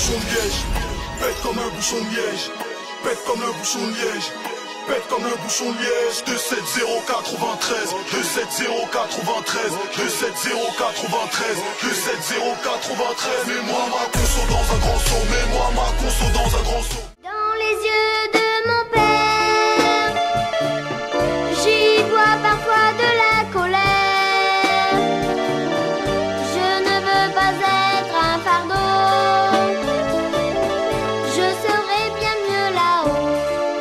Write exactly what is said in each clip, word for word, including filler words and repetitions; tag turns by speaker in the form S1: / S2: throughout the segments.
S1: bouchon de liège. Pète comme un bouchon de liège. Pète comme un bouchon de liège. Pète comme un bouchon de liège. Deux sept zéro quatre-vingt-treize. Deux sept zéro quatre-vingt-treize. Deux sept zéro quatre-vingt-treize. Deux sept zéro quatre-vingt-treize. Mets-moi ma conso dans un grand saut. Mets-moi ma conso dans un grand saut.
S2: Dans les yeux de mon père, j'y vois parfois de la colère. Je ne veux pas être un fardeau. Je serai bien mieux là-haut.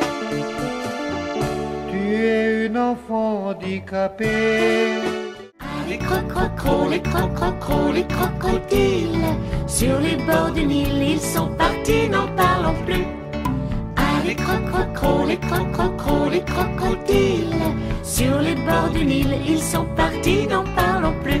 S3: Tu es une enfant handicapée.
S4: Les crocrocros, les crocrocros, les crocodiles. Sur les bords du Nil, ils sont partis, n'en parlons plus. Ah, les crocrocros, les crocrocros, les crocodiles. Sur les bords du Nil, ils sont partis, n'en parlons plus.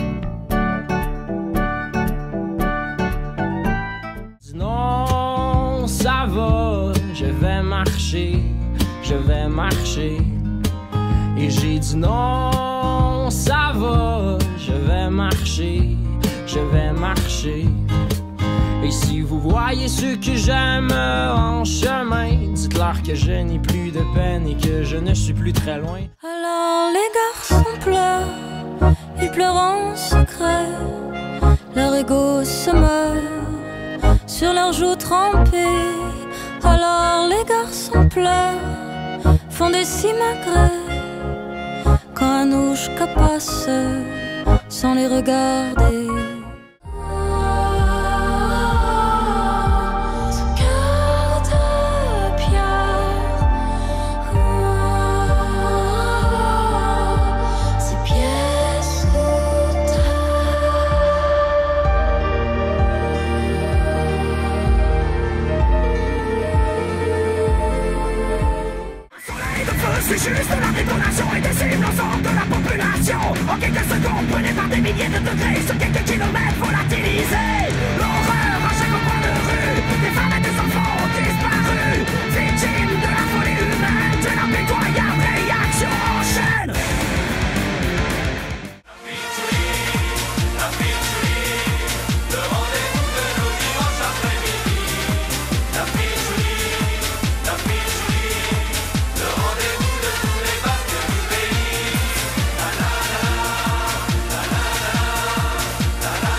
S5: Non, ça va, je vais marcher, je vais marcher. Et j'ai dit non, ça va, je vais marcher, je vais marcher. Et si vous voyez ceux que j'aime en chemin, dites-leur que je n'ai plus de peine et que je ne suis plus très loin.
S6: Alors les garçons pleurent, ils pleurent en secret. Leur ego se meurt sur leurs joues trempées. Alors les garçons pleurent, font des simagrées. Quand un ouche passe sans les regarder. Ce cœur de pierre, ces pieds sous terre.
S7: Soleil de feu, je suis juste la détonation et décime l'ensemble de la population. En quelques secondes, prenez par des milliers de degrés, sur quelques kilomètres volatiliser. L'horreur à chaque coin de rue, des femmes et des enfants ont disparu. Victimes de la folie humaine, de l'impitoyable réaction en chaîne. Le rendez-vous de nos dimanches après-midi. La Pichouli, la Pichouli, le rendez-vous de tous les basques du pays. La la la, la la la, la la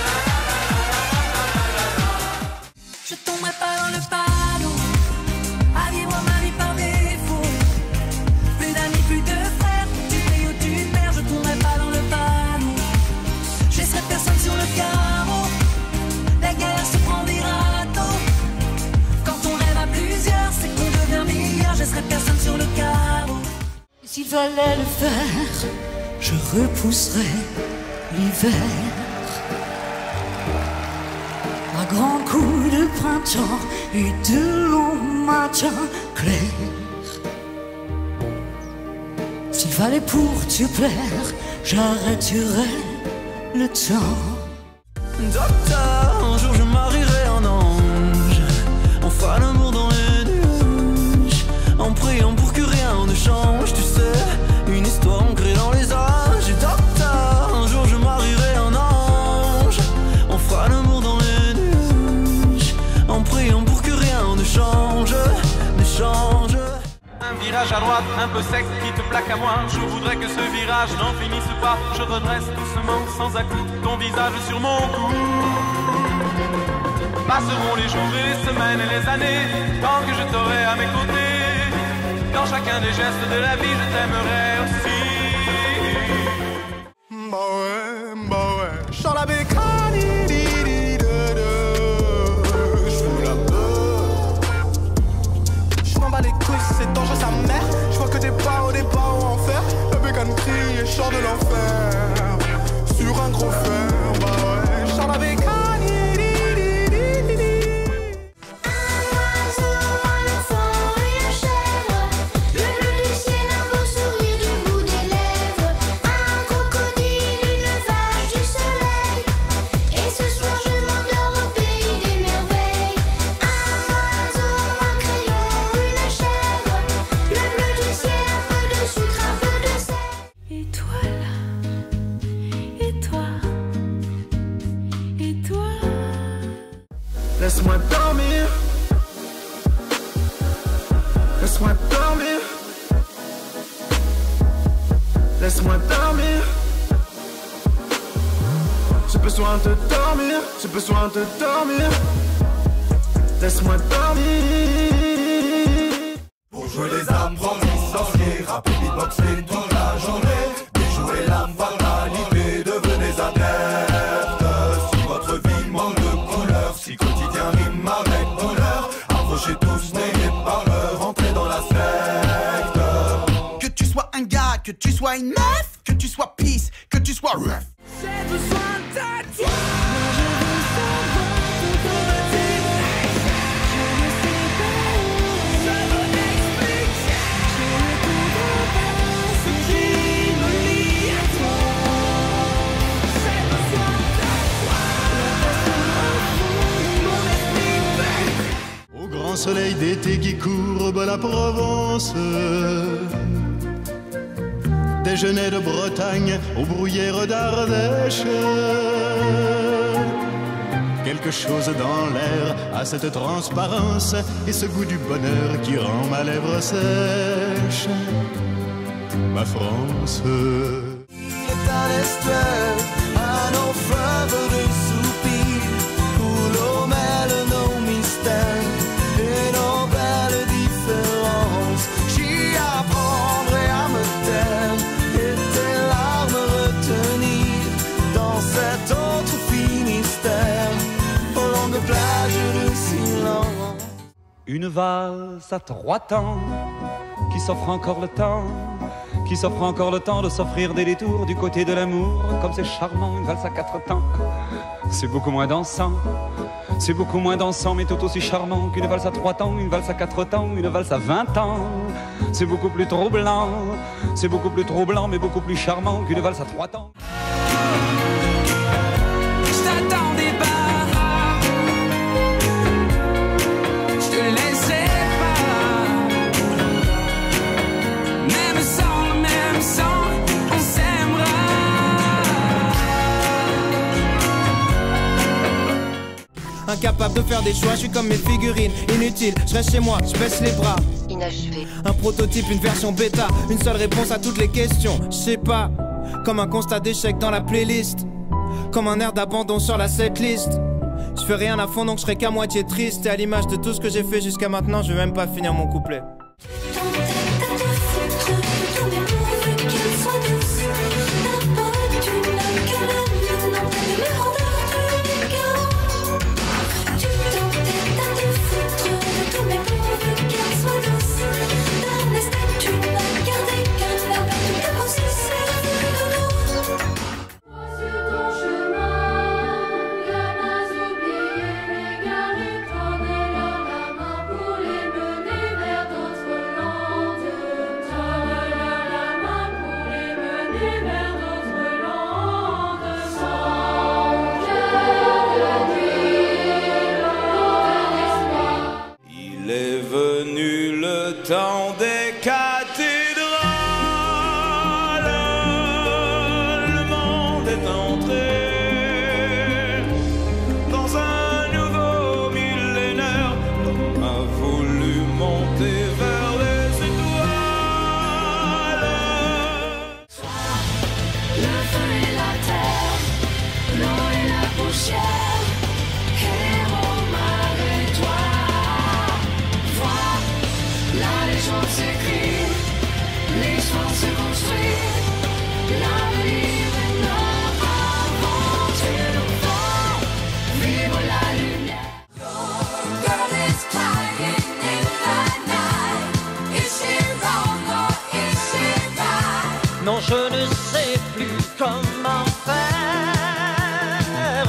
S7: la.
S4: Je tomberai pas dans le panneau à vivre ma vie par défaut. Plus d'amis, plus de frères, tu payes ou tu perds. Je tomberai pas dans le panneau. Je laisserai personne sur le carreau. La guerre se prend des râteaux. Quand on rêve à plusieurs, c'est qu'on devient meilleur. Je laisserai personne sur le carreau.
S6: S'il fallait le faire, je repousserais l'hiver. À grands coups de printemps et de longs matins clairs. S'il fallait pour te plaire, j'arrêterais le temps.
S5: Docteur, un jour je marierai un ange. On fera l'amour dans les nuages, en priant pour que rien ne change. Tu sais, une histoire ancrée dans les âges. Et docteur, un jour je marierai un ange. On fera l'amour dans les nuages, en priant pour que rien ne change, ne change.
S8: Un virage à droite, un peu sec, qui te plaque à moi. Je voudrais que ce virage n'en finisse pas. Je redresse doucement, sans à-coup, ton visage sur mon cou. Passeront les jours et les semaines et les années, tant que je t'aurai à mes côtés. Dans chacun des gestes de la vie, je t'aimerai aussi.
S1: Bah ouais, bah ouais. Chant la bécane, j'fume la beurre. J'm'en bats les couilles, c'est dangereux sa mère. J'vois que des pas au départ ou en fer. La bécane crie et chante de l'enfer. Sur un gros fer, bah ouais. Chant la bécane.
S2: Le ciel, un beau sourire du bout des lèvres. Un crocodile, une
S5: Laisse-moi dormir. Laisse-moi dormir. Laisse-moi dormir. J'ai besoin de dormir. J'ai besoin de dormir. Laisse-moi dormir.
S1: Pour jouer les armes, prendre licenciés, rapper, beatboxer toute la journée. Déjouer l'âme par la liberté, devenez adeptes. Si votre vie manque de couleur, si quotidien rime avec douleur, approchez tous, n'ayez pas peur, rentrez dans la secte.
S9: Que tu sois un gars, que tu sois une meuf, que tu sois peace, que tu sois ref.
S4: J'ai besoin de toi.
S10: Soleil d'été qui courbe la Provence, des genêts de Bretagne aux bruyères d'Ardèche. Quelque chose dans l'air a cette transparence et ce goût du bonheur qui rend ma lèvre sèche. Ma France.
S5: C'est un estuaire, un orfèvre de soupirs, où l'eau mêle nos mystères. Et nos belles différences, j'y apprendrai à me taire et tes larmes retenir dans cet autre Finistère, aux longues plages de silence.
S11: Une valse à trois temps qui s'offre encore le temps, qui s'offre encore le temps de s'offrir des détours du côté de l'amour. Comme c'est charmant, une valse à quatre temps, c'est beaucoup moins dansant. C'est beaucoup moins dansant mais tout aussi charmant qu'une valse à trois temps, une valse à quatre temps, une valse à vingt ans. C'est beaucoup plus troublant, c'est beaucoup plus troublant mais beaucoup plus charmant qu'une valse à trois temps.
S4: Je t'attends des bars, je te laisserai pas. Même sans, même sans, on s'aimera.
S12: Incapable de faire des choix, je suis comme mes figurines, inutile, je reste chez moi, je baisse les bras.
S13: Inachevé.
S12: Un prototype, une version bêta, une seule réponse à toutes les questions, je sais pas. Comme un constat d'échec dans la playlist, comme un air d'abandon sur la setlist. Je fais rien à fond donc je serai qu'à moitié triste. Et à l'image de tout ce que j'ai fait jusqu'à maintenant, je vais même pas finir mon couplet.
S5: Temps des cathédrales, le monde est entré dans un nouveau millénaire. L'homme a voulu monter vers les étoiles.
S4: Le feu et la terre, l'eau et la poussière, héros malgré toi. Vois, la légende s'écrit, l'histoire se construit, l'avenir est notre aventure. Vivre la lumière. God is crying in the night. Is she wrong or is she right?
S14: Non, je ne sais plus comment faire.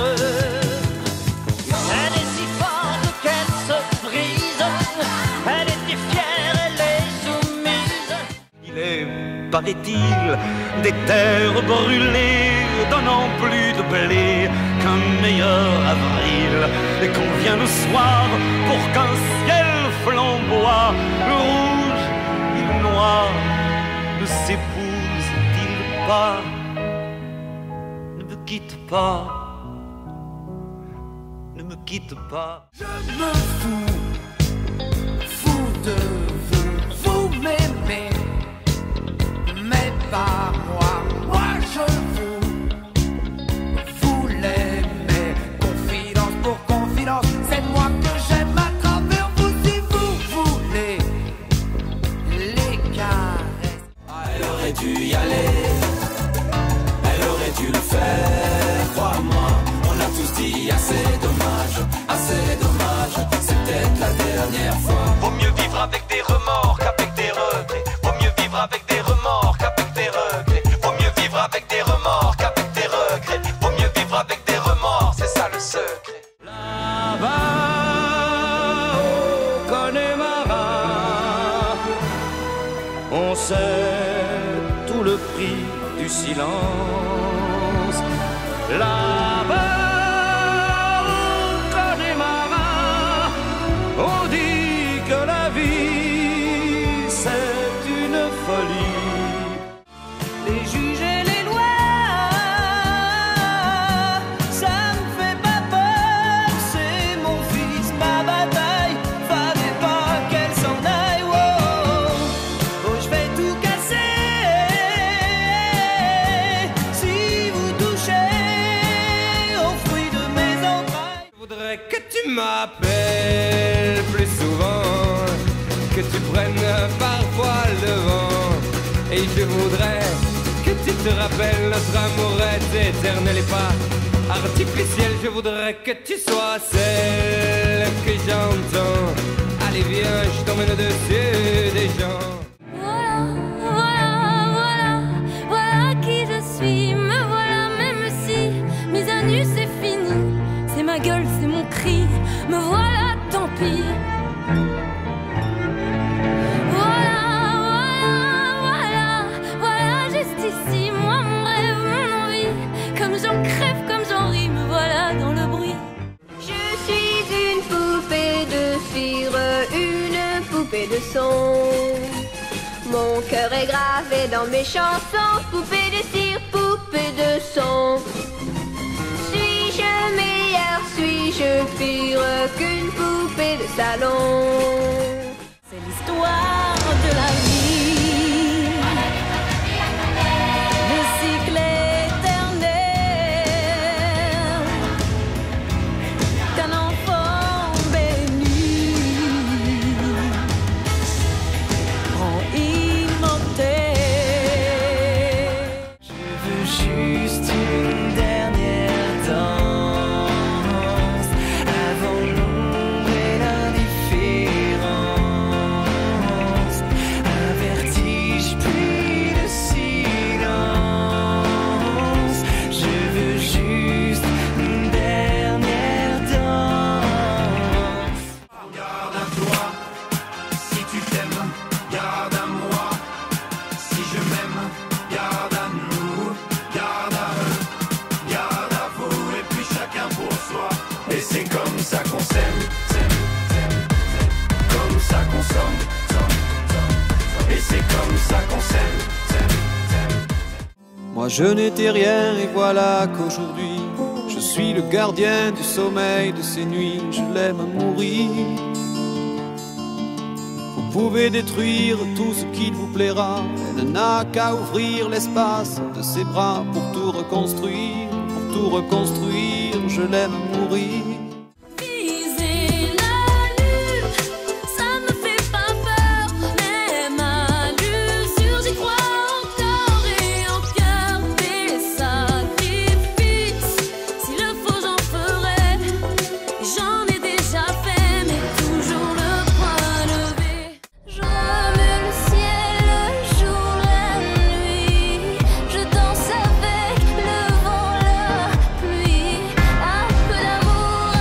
S14: Elle est si forte qu'elle se brise. Elle était fière, elle est soumise. Il est, paraît-il, des terres brûlées, donnant plus de blé qu'un meilleur avril. Et qu'on vient le soir pour qu'un ciel flamboie. Le rouge et le noir ne s'épousent-ils pas? Ne me quitte pas, ne me quitte pas.
S7: Je me fous, fou de vous, vous m'aimez, mais pas moi, moi je vous, vous l'aimez. Confidence pour confidence, c'est moi que j'aime à travers vous si vous voulez les caresses.
S5: Ah, elle aurait dû y aller, elle aurait dû le faire, crois-moi. On a tous dit assez dommage, assez dommage, c'est peut-être la dernière fois.
S14: Vaut mieux vivre avec des remords qu'avec des regrets. Vaut mieux vivre avec des remords qu'avec des regrets. Vaut mieux vivre avec des remords qu'avec des regrets. Vaut mieux vivre avec des remords, c'est ça le secret.
S5: Là-bas, au Connemara, on sait tout le prix du silence. Là-bas, on dit que la vie c'est une folie.
S7: Les juges et les lois, ça me fait pas peur. C'est mon fils, ma bataille. Fallait pas qu'elle s'en aille. Oh, oh, je vais tout casser si vous touchez aux fruits de mes entrailles.
S12: Je voudrais que tu m'appelles plus souvent, que tu prennes parfois le vent. Et je voudrais que tu te rappelles, notre amour est éternel et pas artificiel. Je voudrais que tu sois celle que j'entends. Allez viens, je t'emmène au-dessus des gens.
S2: Voilà, voilà, voilà, voilà qui je suis. Me voilà, même si mise à nu c'est fini. C'est ma gueule, c'est mon cri. Me voilà, tant pis. Voilà, voilà, voilà, voilà, juste ici. Moi, mon rêve, mon envie. Comme j'en crève, comme j'en ris. Me voilà dans le bruit. Je suis une poupée de cire, une poupée de son. Mon cœur est gravé dans mes chansons. Poupée de cire, poupée de son. Suis-je meilleure, suis-je pire qu'une poupée de salon? C'est l'histoire de la vie, le cycle éternel d'un enfant béni, rend immortel.
S5: Je veux juste une dernière danse avant l'ombre et l'indifférence. Un vertige puis le silence. Je veux juste une dernière danse. Garde à toi si tu t'aimes, garde à moi si je m'aime, garde à nous, garde à eux, garde à vous et puis chacun pour soi. Et c'est comme ça qu'on s'aime, s'aime, s'aime, s'aime. Comme ça qu'on somme, somme, somme. Et c'est comme ça qu'on s'aime, s'aime, s'aime.
S11: Moi je n'étais rien et voilà qu'aujourd'hui je suis le gardien du sommeil de ces nuits. Je l'aime à mourir. Vous pouvez détruire tout ce qu'il vous plaira. Elle n'a qu'à ouvrir l'espace de ses bras pour tout reconstruire, pour tout reconstruire. Je l'aime à mourir.
S2: Viser la lune, ça me fait pas peur. Même à l'usure, j'y crois encore et encore. Des sacrifices, s'il le faut, j'en ferai. J'en ai déjà fait, mais toujours le point levé. Je remue le ciel, le jour, la nuit. Je danse avec le vent, la pluie. Un peu d'amour,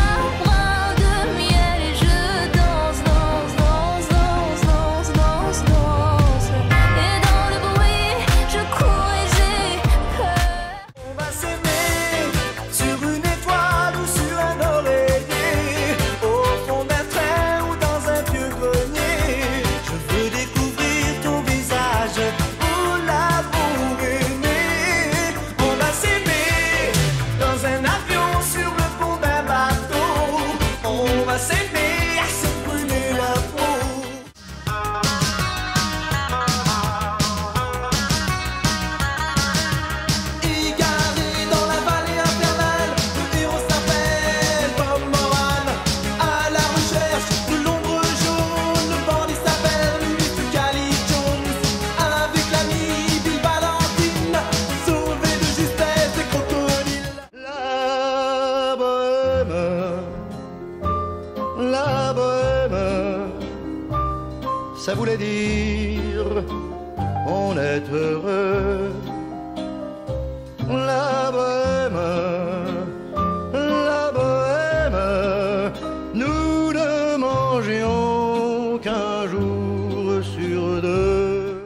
S10: La bohème, ça voulait dire on est heureux. La bohème, la bohème, nous ne mangions qu'un jour sur deux.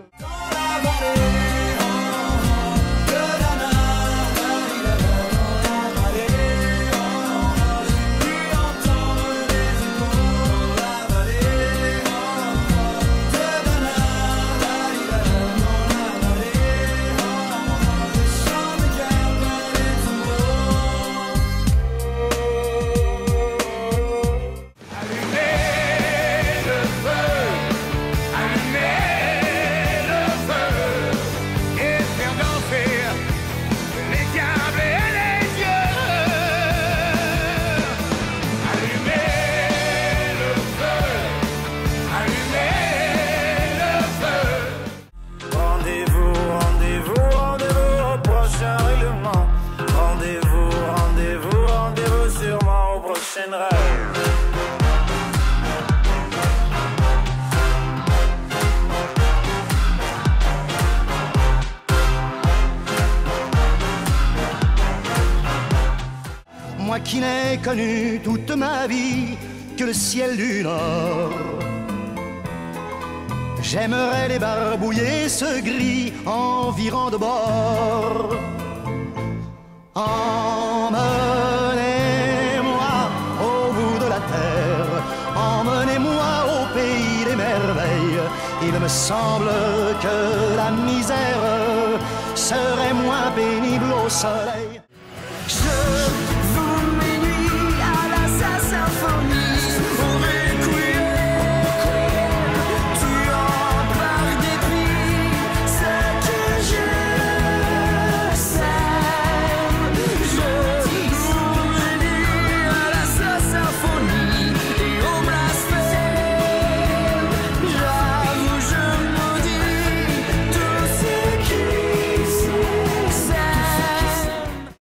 S10: Moi qui n'ai connu toute ma vie que le ciel du Nord, j'aimerais débarbouiller ce gris environ de bord. Emmenez-moi au bout de la terre, emmenez-moi au pays des merveilles. Il me semble que la misère serait moins pénible au soleil.